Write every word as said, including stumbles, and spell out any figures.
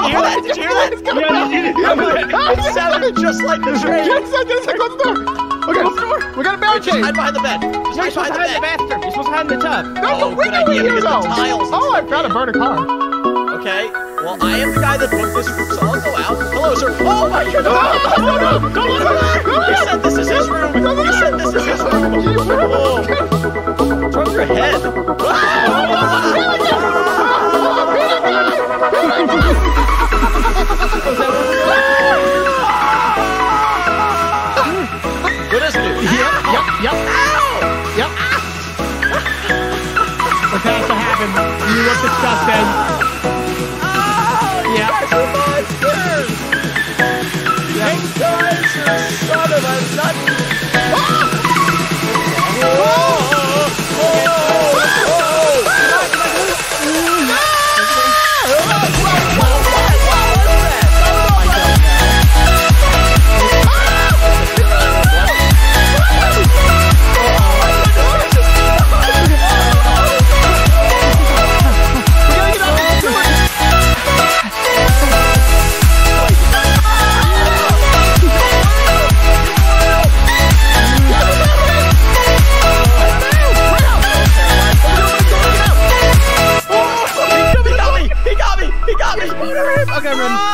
you hear that? Did you hear that? Yeah, It sounded just like the train. Get inside, get inside, close the door. Okay, close the door. We got a bell Just chain. hide behind the bed. Just You're hide supposed behind to the hide in the bed. bathroom. You're supposed to hide in the tub. There's Oh, a good window idea, in here, because the though. tiles and Oh, I found a burner car. Okay, well, I am the guy that booked this room, so I'll go out. Hello, sir. Oh, my God. No, no, no, no, no, no, He said this is his room. He said this is his room. Oh. Turn your head. Good as new. Yep, yep, yep. Yep. Okay, that's what happened. You look disgusted. Oh, Yeah. you guys are monsters. You guys are son of a nut. Oh! Oh! Oh! Okay, run.